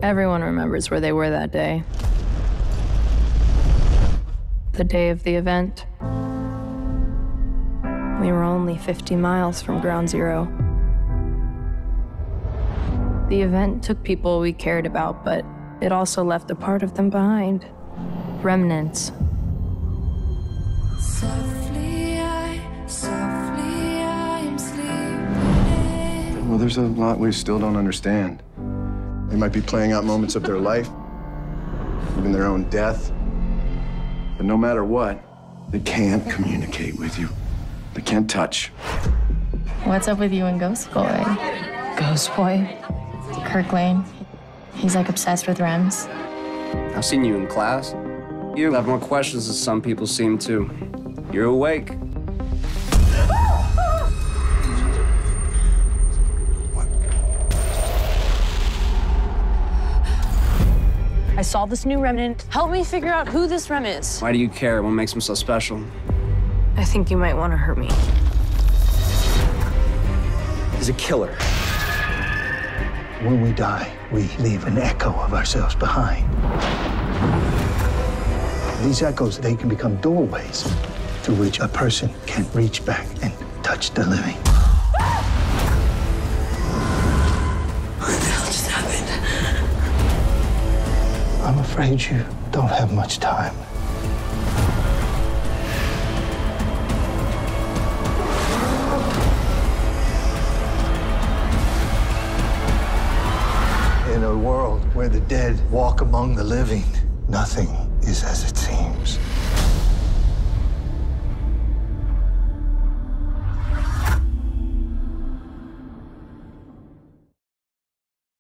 Everyone remembers where they were that day. The day of the event. We were only 50 miles from Ground Zero. The event took people we cared about, but it also left a part of them behind. Remnants. Softly I'm sleeping. Well, there's a lot we still don't understand. They might be playing out moments of their life, even their own death. But no matter what, they can't communicate with you. They can't touch. What's up with you and Ghost Boy? Ghost Boy? Kirk Lane. He's like obsessed with REMs. I've seen you in class. You have more questions than some people seem to. You're awake. I saw this new remnant. Help me figure out who this rem is. Why do you care? What makes him so special? I think you might want to hurt me. He's a killer. When we die, we leave an echo of ourselves behind. These echoes, they can become doorways through which a person can reach back and touch the living. What the hell just happened? I'm afraid you don't have much time. In a world where the dead walk among the living, nothing is as it seems.